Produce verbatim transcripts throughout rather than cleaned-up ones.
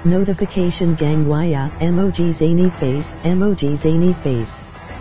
Notification gang waya, emoji zany face, emoji zany face.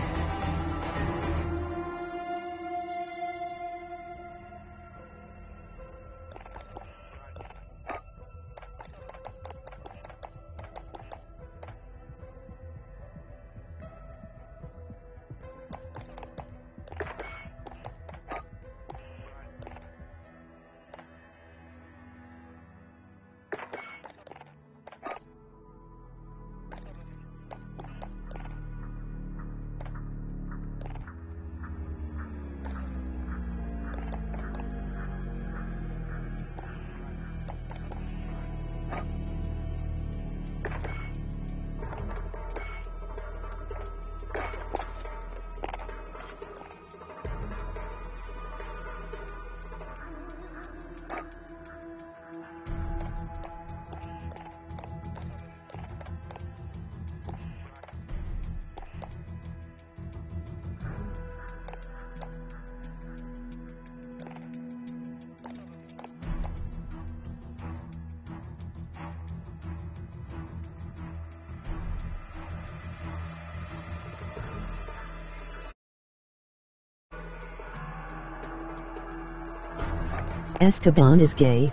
Esteban is gay.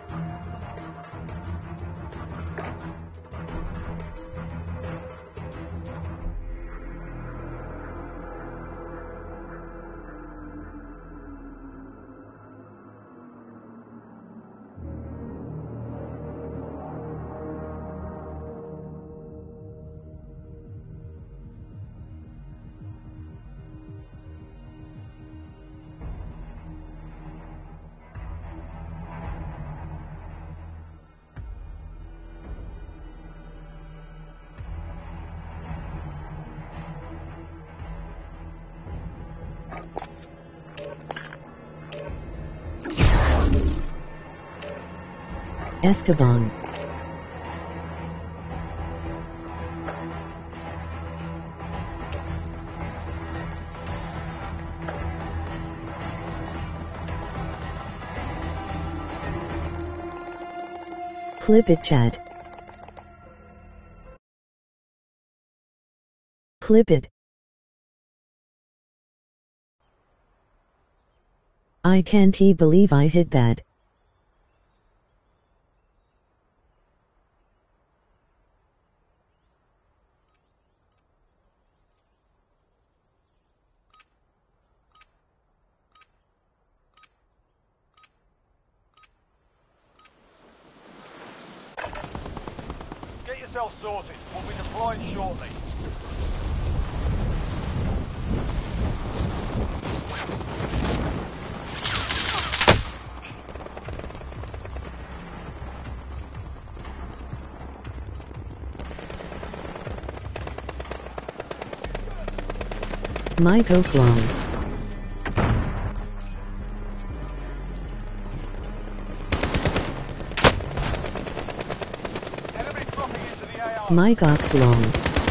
Esteban. Clip it, chat. Clip it. I can't believe I hit that. Get yourself sorted. We'll be deploying shortly. Mike Oaklong. Mike Oxlong.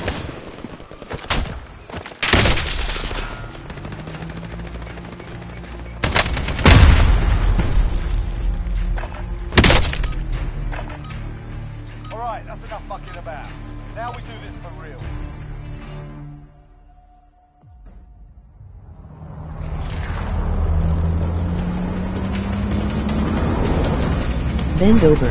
Alright, that's enough fucking about. Now we do this for real. Bend over.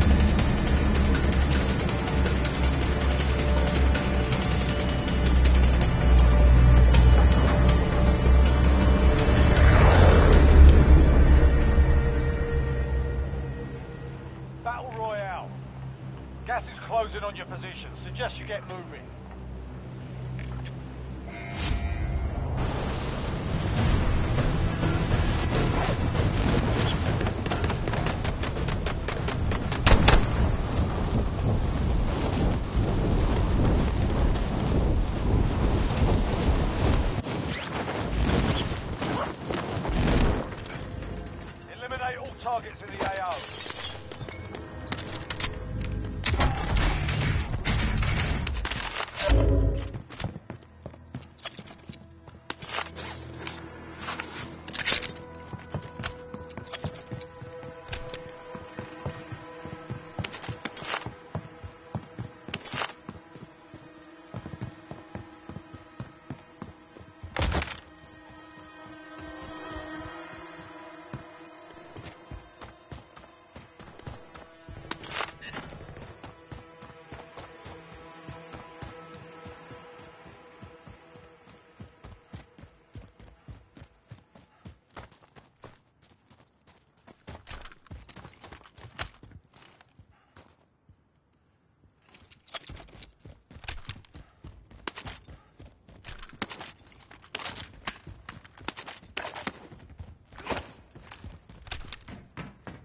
Battle Royale. Gas is closing on your position. Suggest you get moving. Eliminate all targets in the A O.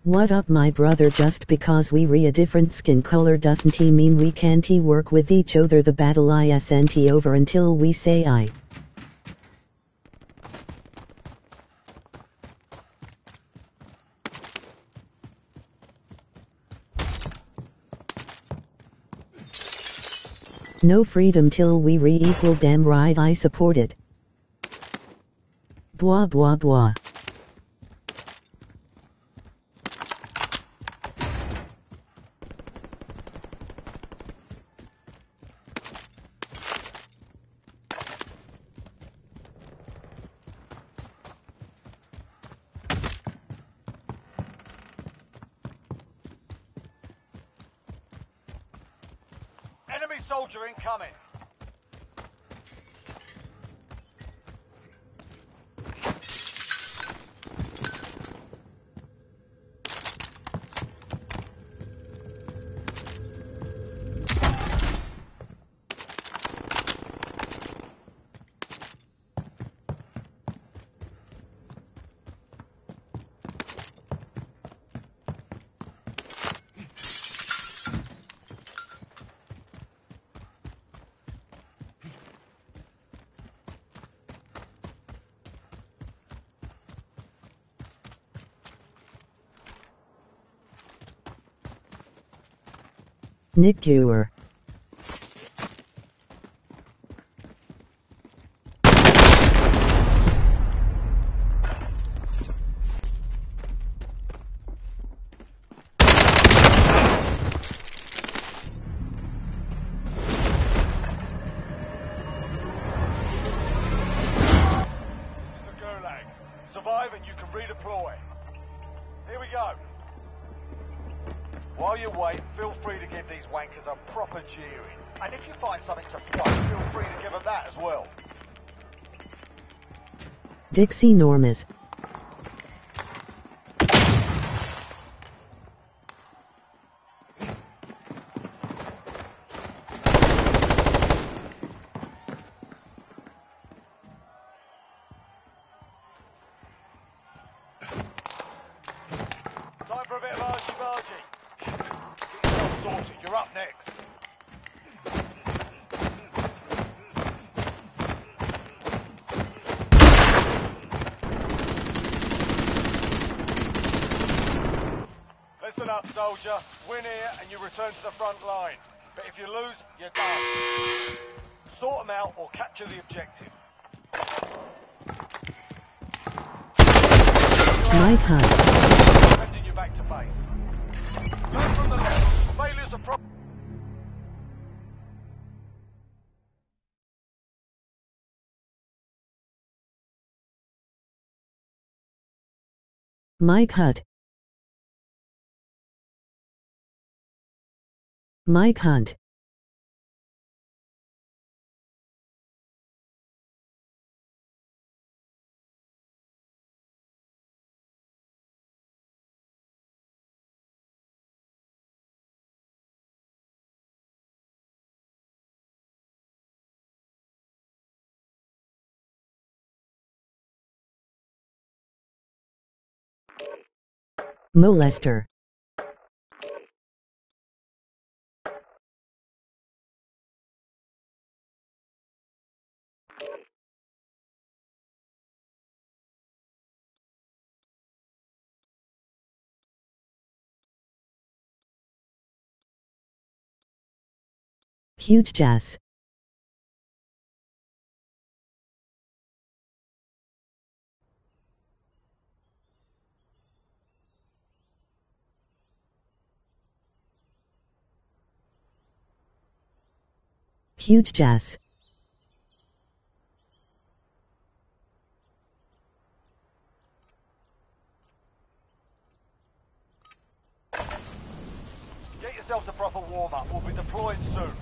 What up my brother? Just because we re a different skin color doesn't he mean we can't work with each other. The battle isn't over until we say I. No freedom till we re-equal. Damn right, I support it. Blah blah blah. Enemy soldier incoming. Nick Gewer. Survive and you can redeploy. Here we go. While you wait, feel free to give these wankers a proper jeering. And if you find something to quote, feel free to give them that as well. Dixie Normas. Time for a bit of argy-bargy. Get yourself sorted, you're up next. Listen up, soldier. Win here and you return to the front line. But if you lose, you're done. Sort them out or capture the objective. Mike Hunt. Sending you back to base. Learn from the left. Failures are pro- Mike Hunt. Mike Hunt. Molester. Huge Jazz. Huge Jazz. Get yourselves a proper warm-up. We'll be deployed soon.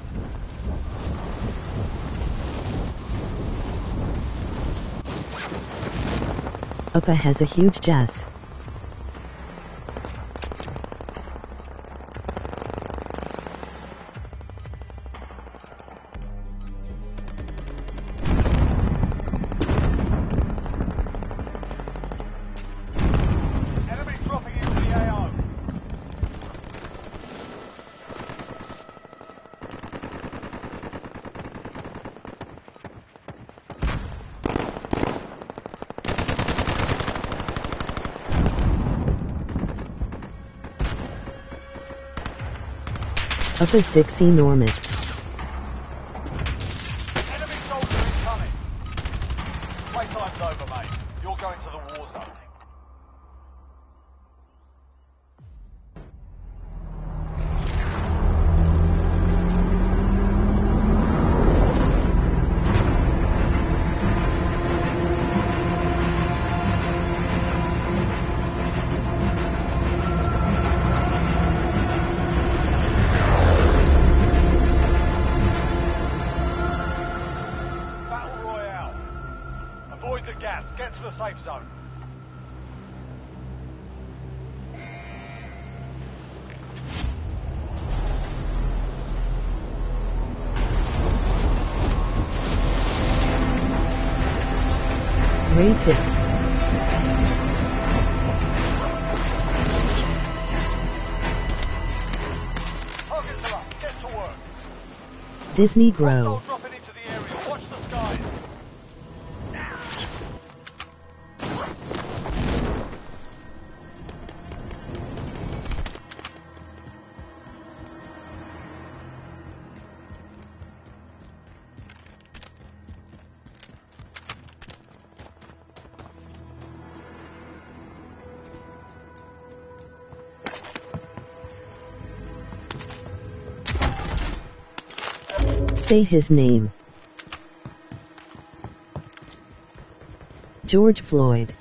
Upper has a huge Jazz. Enemy dropping into the A O. Up as Dixie Normus. Enemy soldier incoming. Playtime's over, mate. You're going to the war zone. Battle Royale. Avoid the gas. Get to the safe zone. Rapist. Targets are up. Get to work. Disney Grow. Hostile dropping into the area. Watch the skies. Say his name. George Floyd.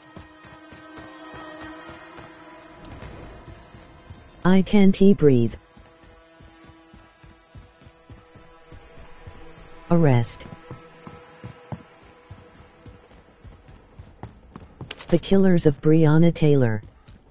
I can't breathe. Arrest. The killers of Breonna Taylor.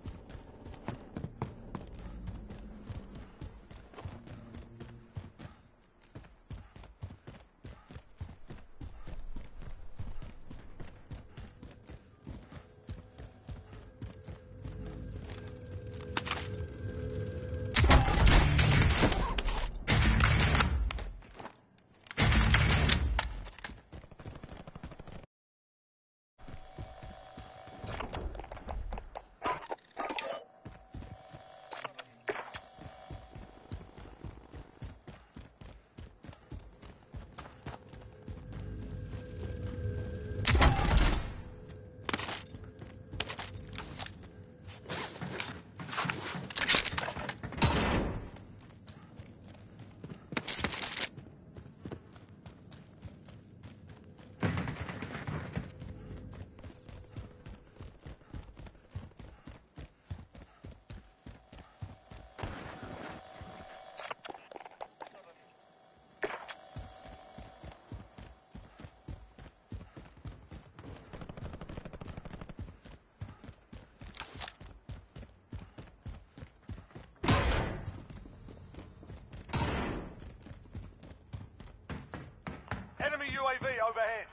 Enemy U A V overhead.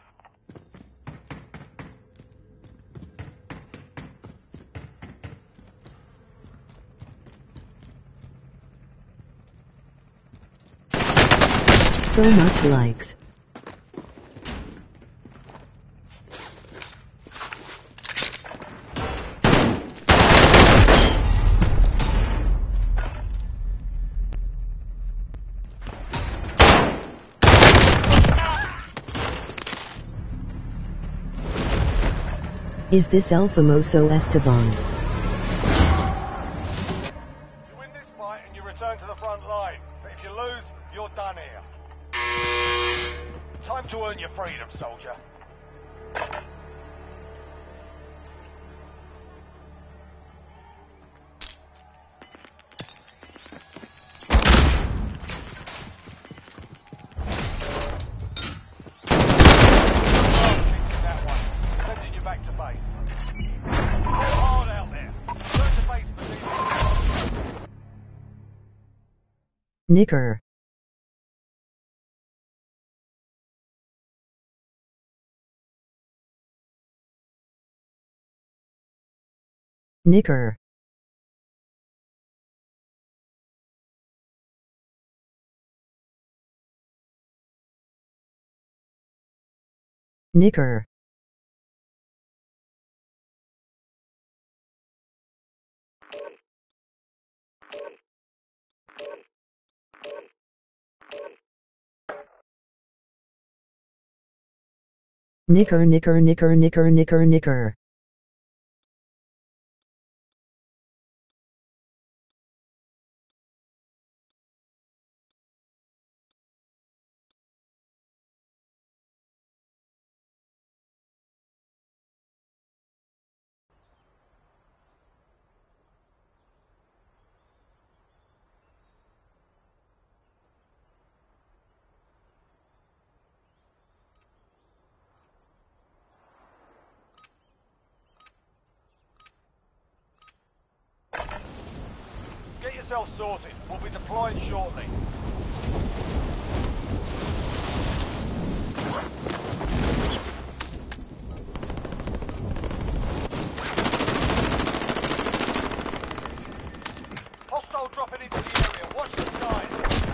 So much likes. Is this El Famoso Esteban? You win this fight and you return to the front line. But if you lose, you're done here. Time to earn your freedom, soldier. That one. Sending you back to base. Hard out there. Return to base for these. Knicker. Knicker. Knicker. Knicker knicker knicker knicker knicker knicker. Get yourself sorted. We'll be deploying shortly. Hostile dropping into the area. Watch the skies.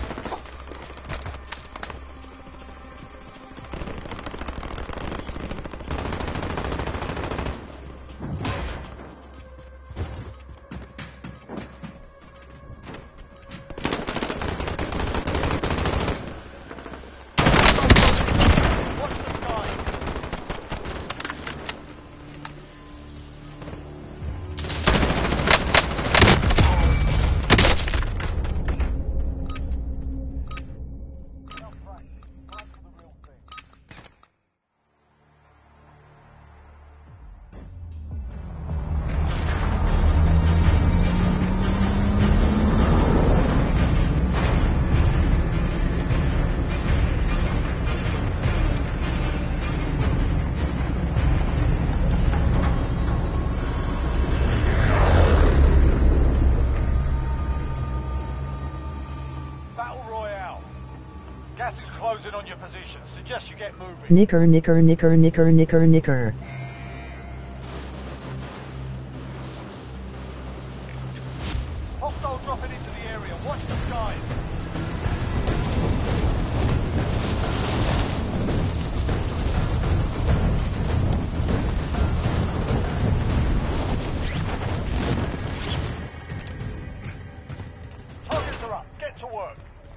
Gas is closing on your position. Suggest you get moving. Knicker knicker knicker knicker knicker knicker. Hostile dropping into the area. Watch the skies. Targets are up. Get to work.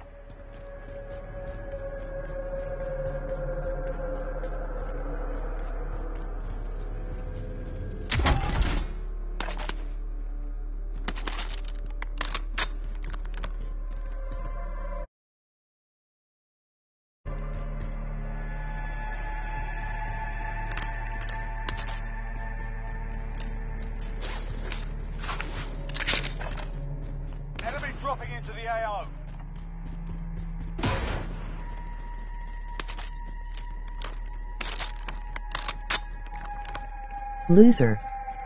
Enemy dropping into the A O. Loser.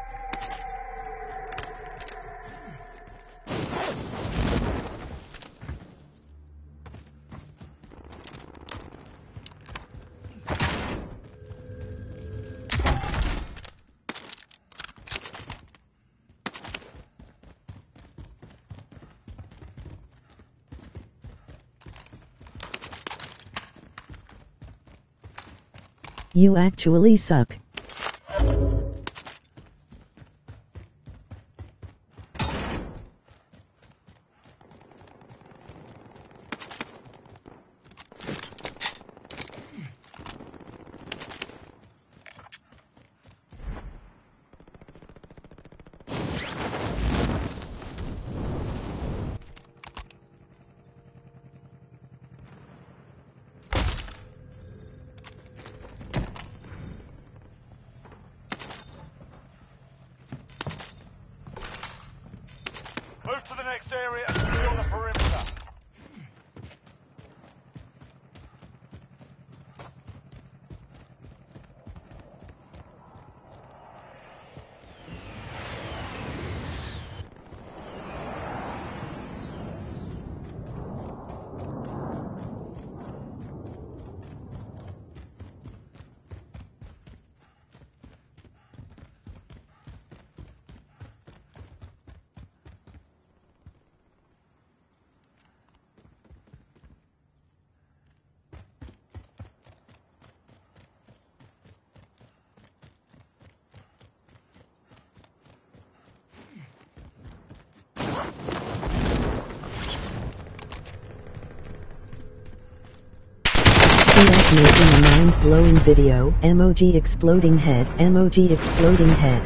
You actually suck. T S making a mind-blowing video, emoji exploding head, emoji exploding head.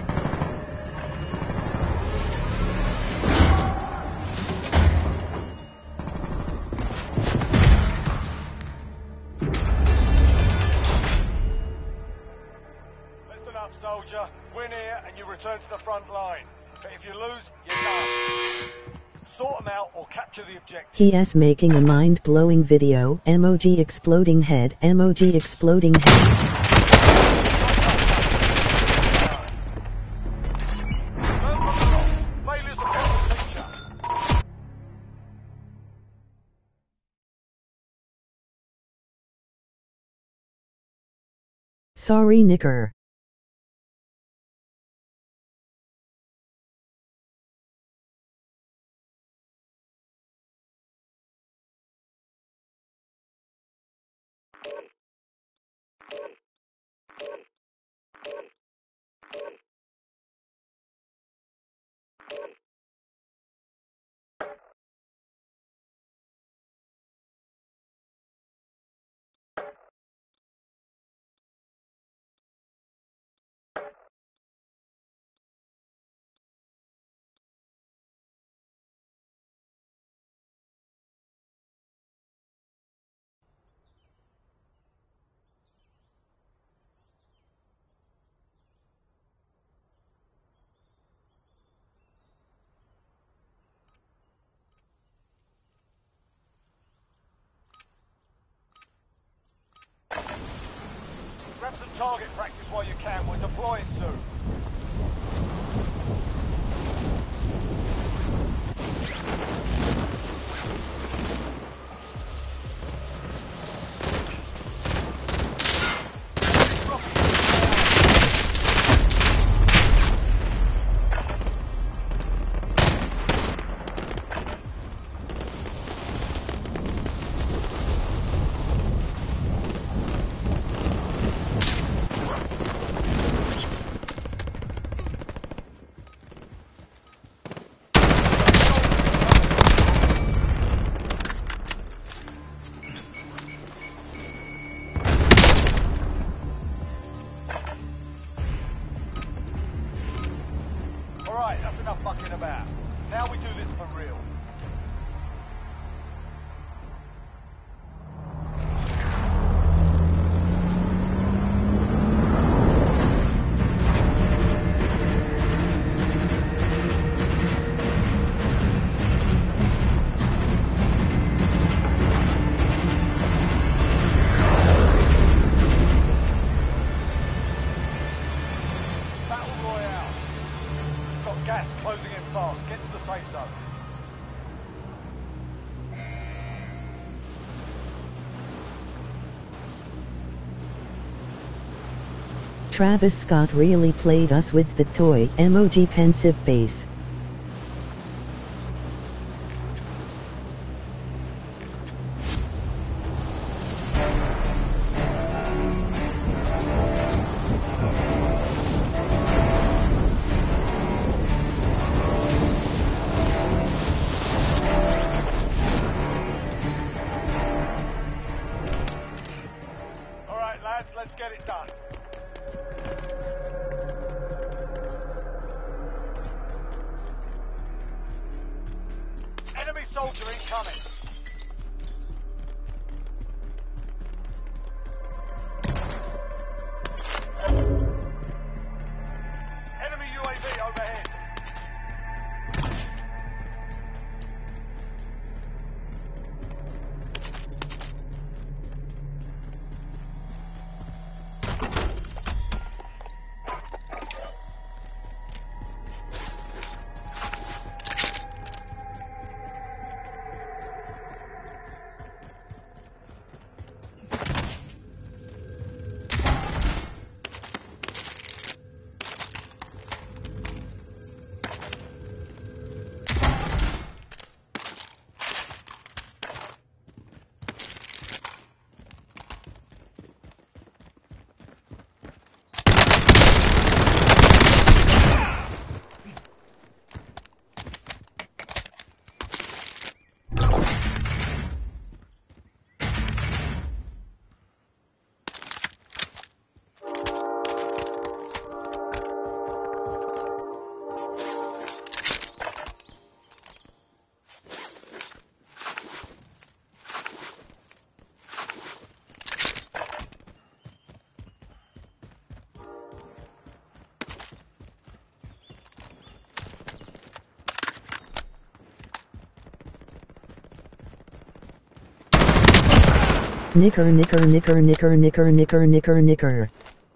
Listen up, soldier. Win here and you return to the front line. But if you lose, you're done. Sort them out or capture the objective. T S making a mind-blowing video, emoji exploding head, emoji exploding head. Failures across the picture. Sorry, Nicker. Grab some target practice while you can. We're deploying soon. Alright, that's enough fucking about. Now we do this for real. Battle Royale. Got gas closing in fast. Get to the safe zone. Travis Scott really played us with the toy, emoji pensive face. Alright lads, let's get it done. Enemy soldier incoming. Enemy U A V overhead. Knicker knicker knicker knicker knicker knicker knicker knicker.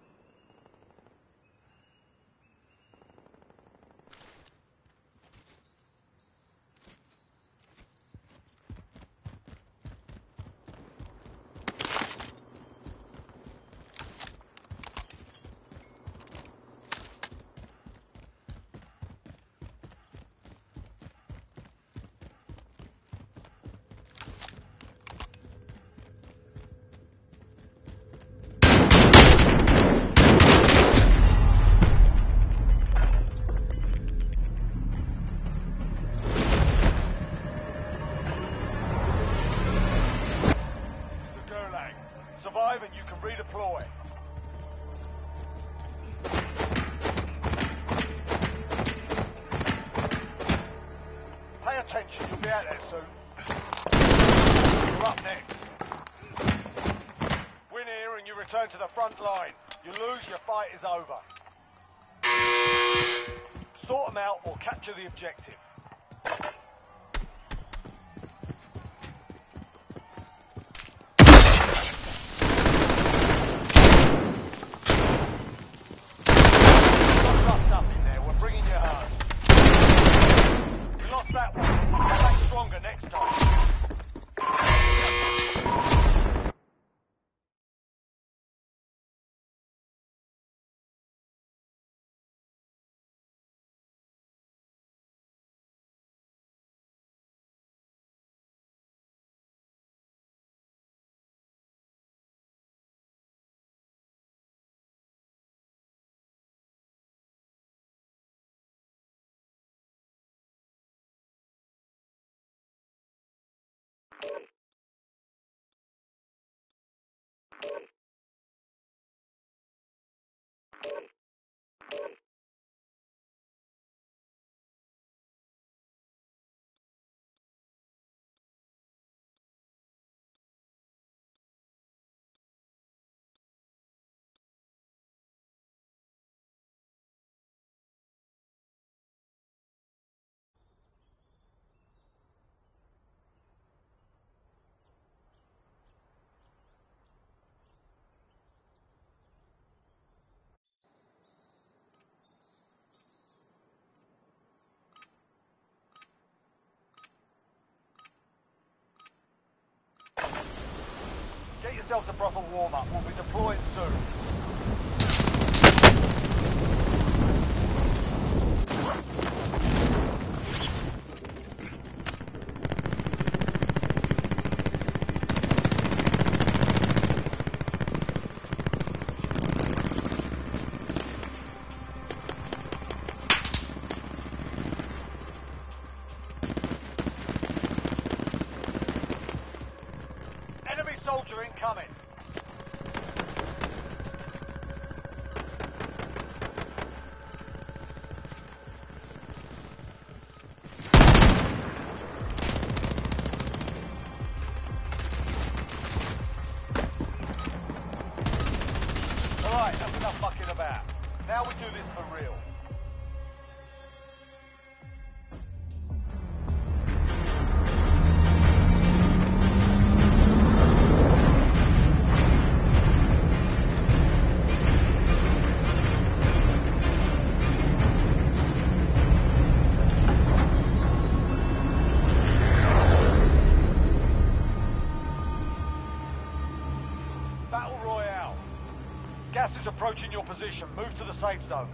Survive and you can redeploy. Pay attention, you'll be out there soon. You're up next. Win here and you return to the front line. You lose, your fight is over. Sort them out or capture the objective. That one. Get back stronger next time. Get yourselves a proper warm-up. We'll be deploying soon. Soldier incoming. Alright, that's enough fucking about. Now we do this for real. Battle Royale. Gas is approaching your position. Move to the safe zone.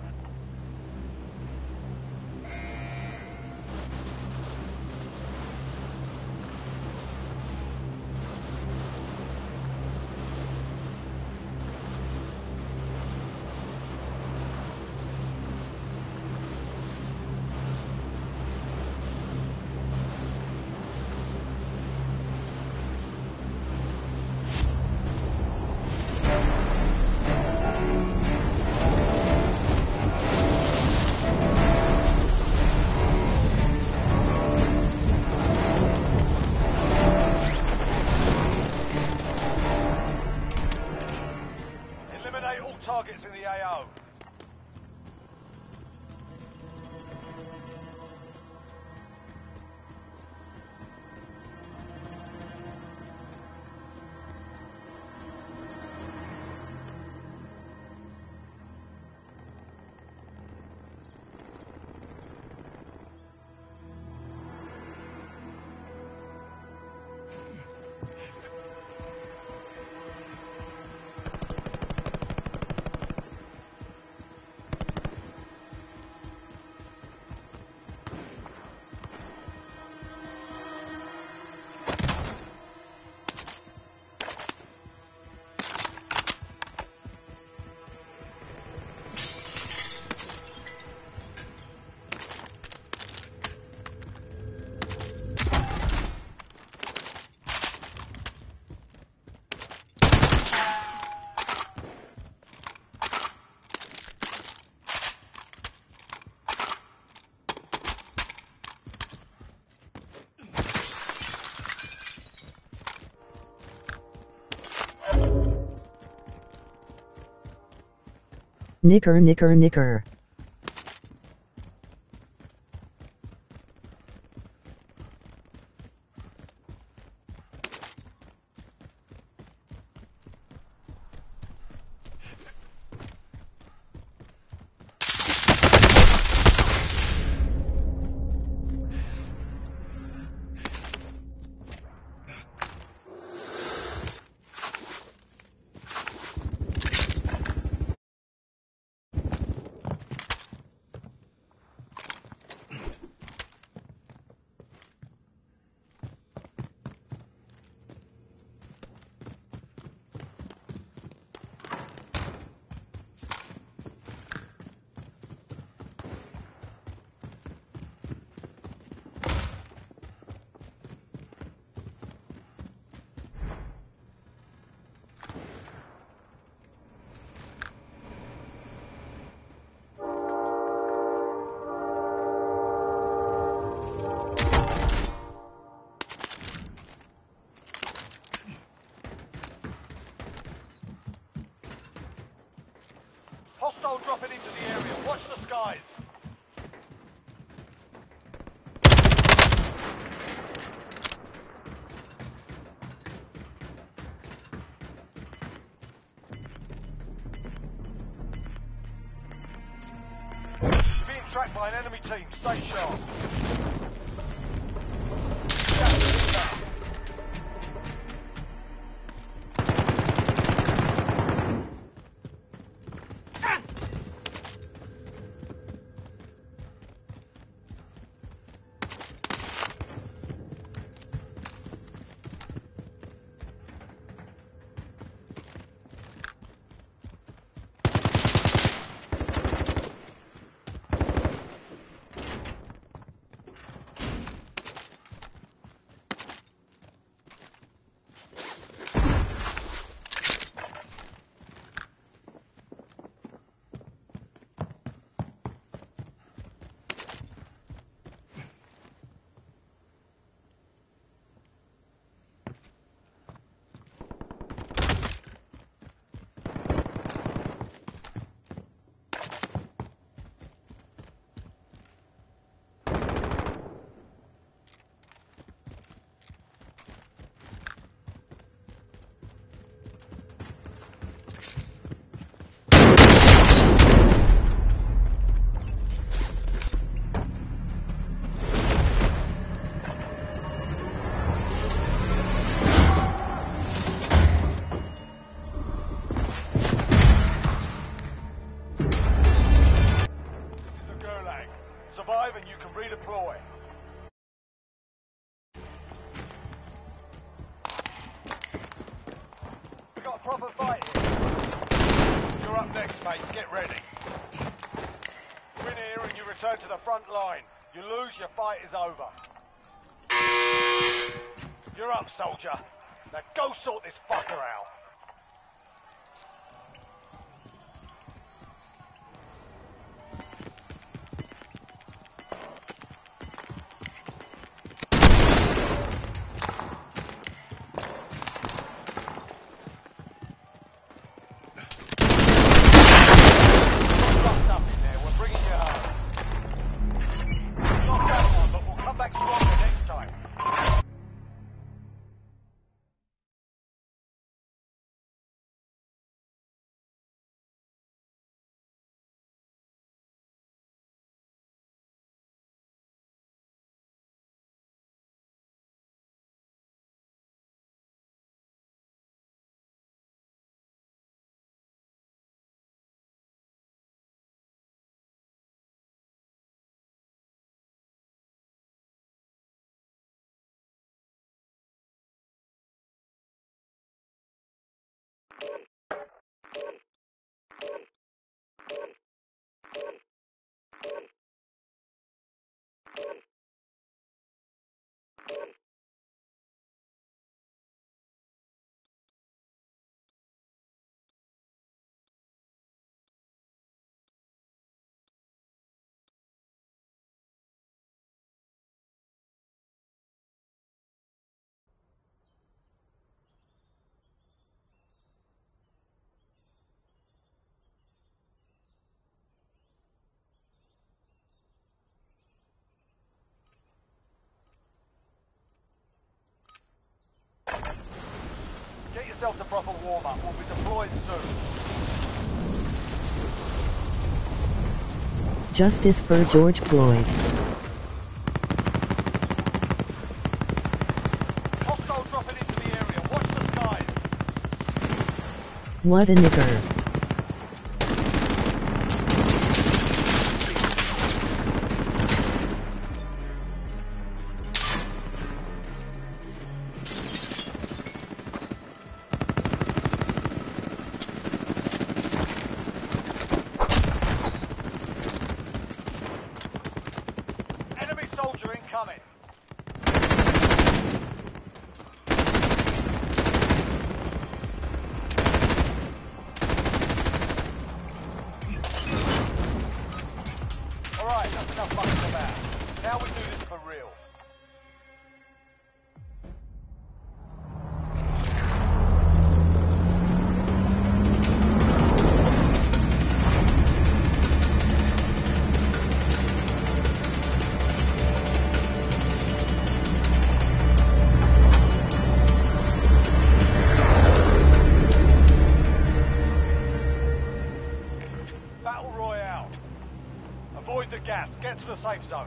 All targets in the A O. Knicker knicker knicker. Hostile dropping into the area. Watch the skies. You're being tracked by an enemy team. Stay sharp. Survive and you can redeploy. We got a proper fight here. You're up next, mate. Get ready. Win here and you return to the front line. You lose, your fight is over. You're up, soldier. Now go sort this fucker out. yourself the proper warm-up. We'll be deployed soon. Justice for George Floyd. Hostile dropping into the area. Watch the skies. What a nigger. Enemy soldier incoming. Alright, that's enough fucking about. Now we do this for real. Battle Royale. Avoid the gas. Get to the safe zone.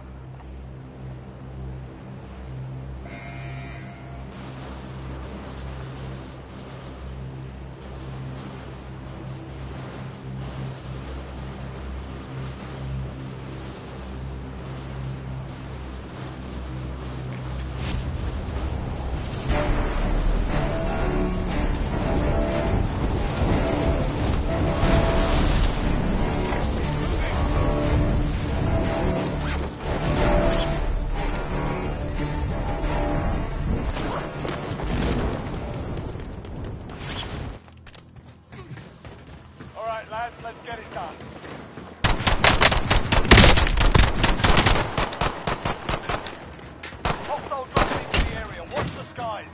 Alright lads, let's get it done. Hostile dropping into the area. Watch the skies.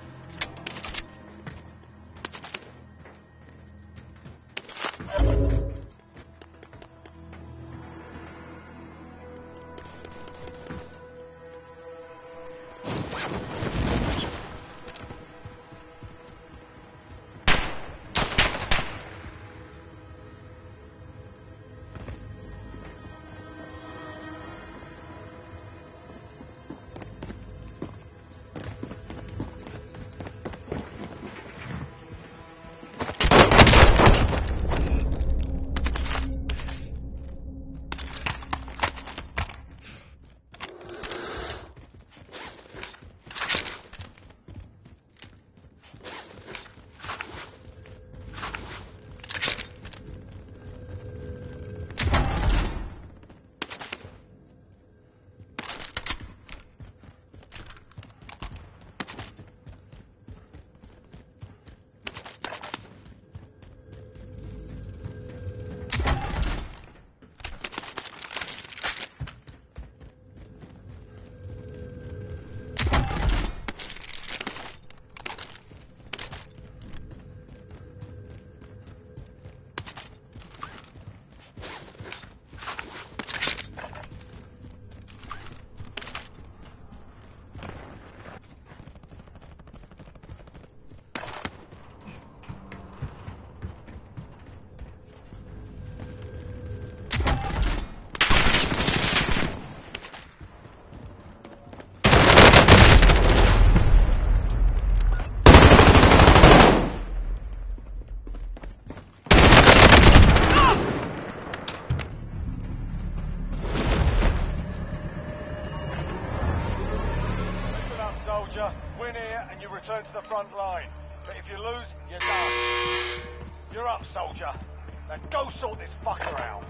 Soldier, win here and you return to the front line. But if you lose, you're done. You're up, soldier. Now go sort this fucker out.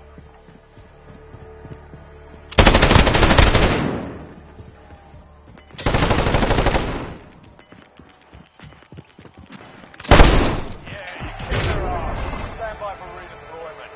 Yeah, you kicked her ass. Stand by for redeployment.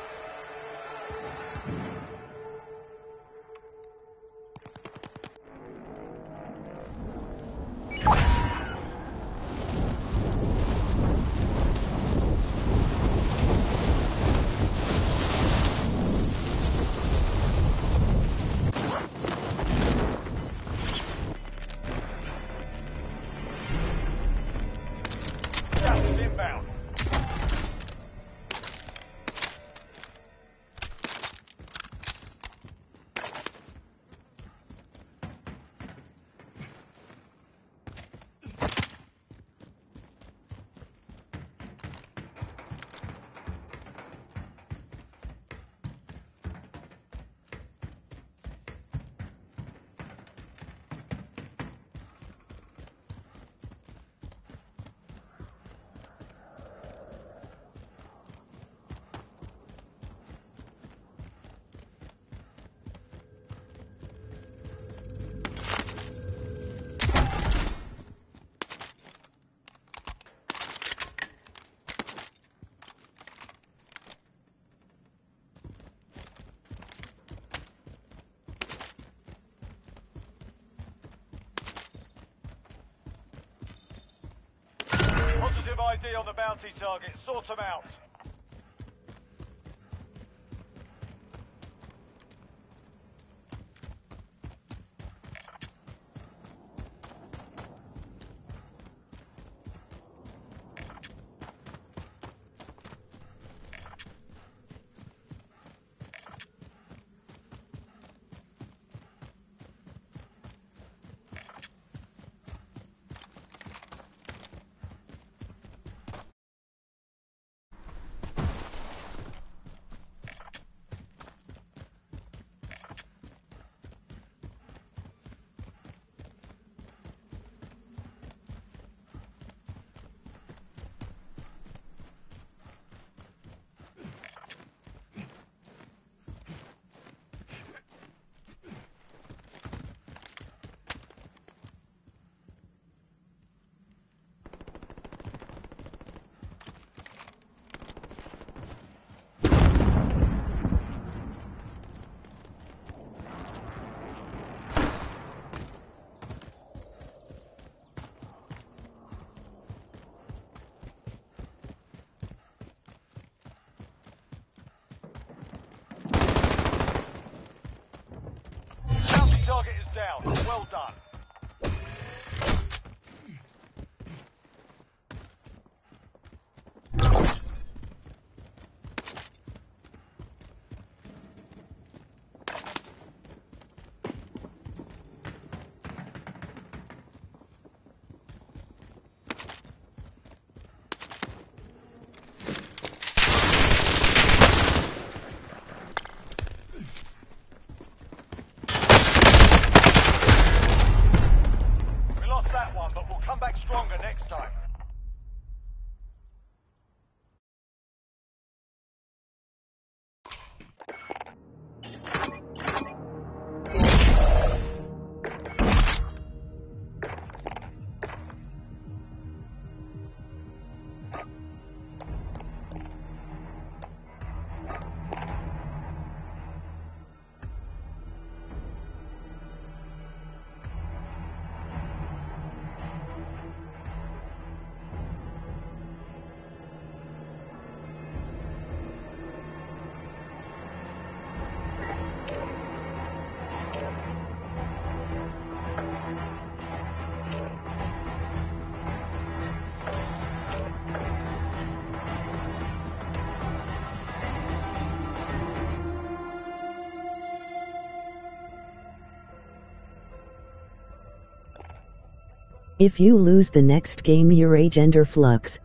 bounty targets. Sort them out. Target is down. Well done. If you lose the next game, your agender flux.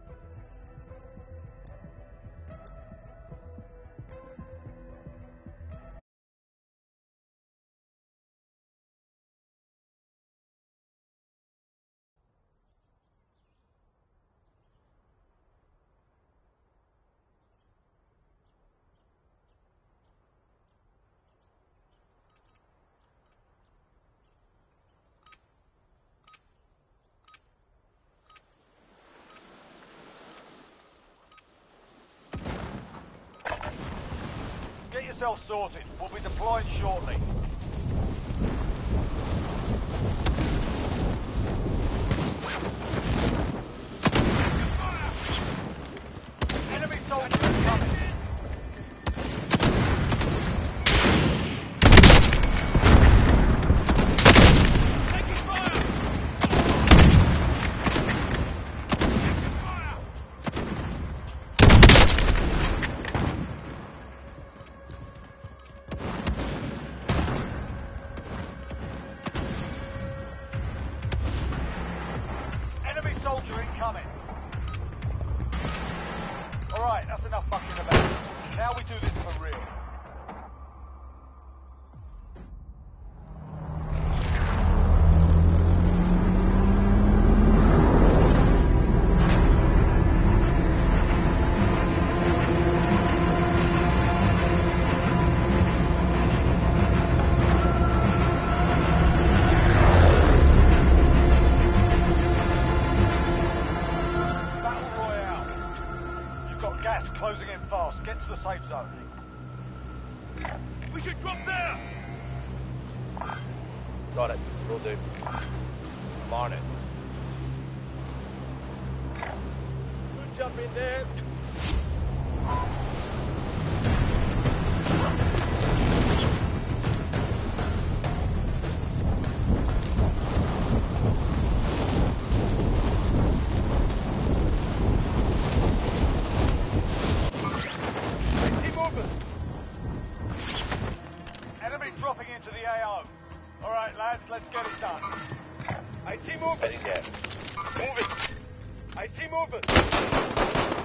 Get yourself sorted. We'll be deploying shortly. Enemy soldiers coming. Taking fire! Enemy soldier incoming. Alright, that's enough fucking about. Now we do this for real. Closing in fast. Get to the safe zone. We should drop there! Got it. Will do. I'm on it. Jump in there. Keep moving. Enemy dropping into the A O. All right, lads, let's get it done. I see moving. Yeah. Moving. I see moving.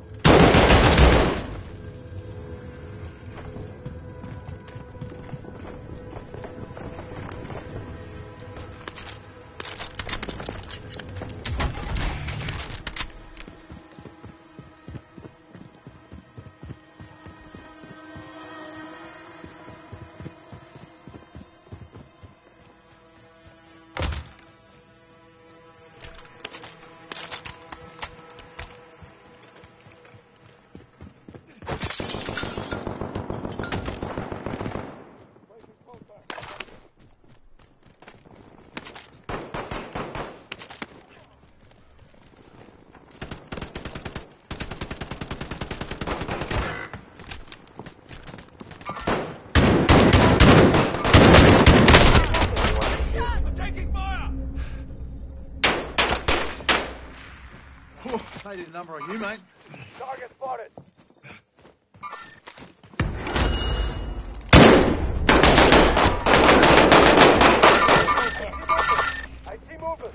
They did a number on you, mate. Target spotted. I see moving.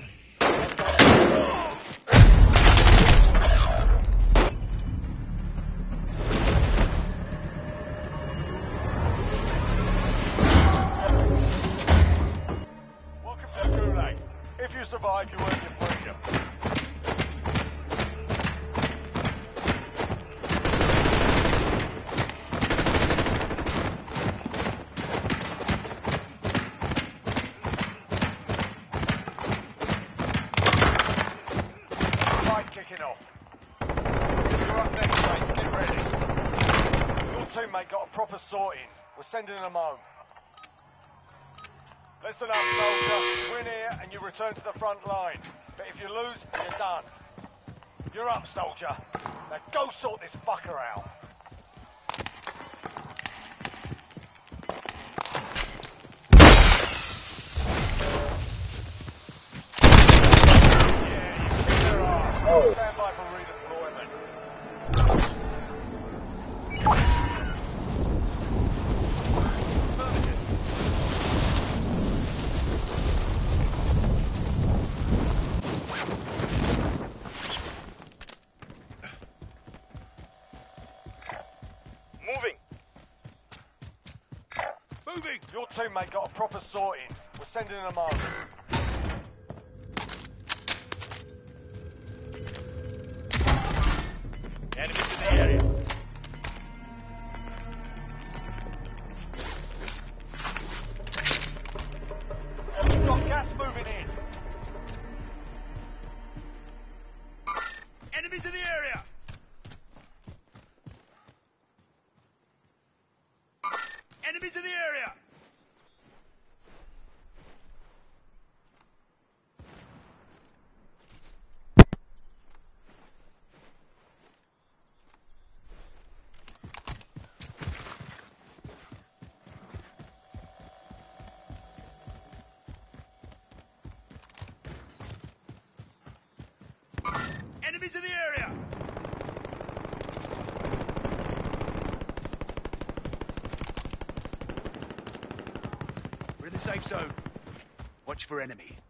Welcome to the Gulag. If you survive, you earn your freedom. Kicking off. You're up next, mate. Get ready. Your teammate got a proper sorting. We're sending them home. Listen up, soldier. Win here and you return to the front line. But if you lose, you're done. You're up, soldier. Now go sort this fucker out. Stand by for redeployment. Moving. Moving. Your teammate got a proper sorting. We're sending them home. Enemies in the area. We've got gas moving in. Enemies in the area. Enemies in the area. Enemies in the area! We're in the safe zone. Watch for enemy.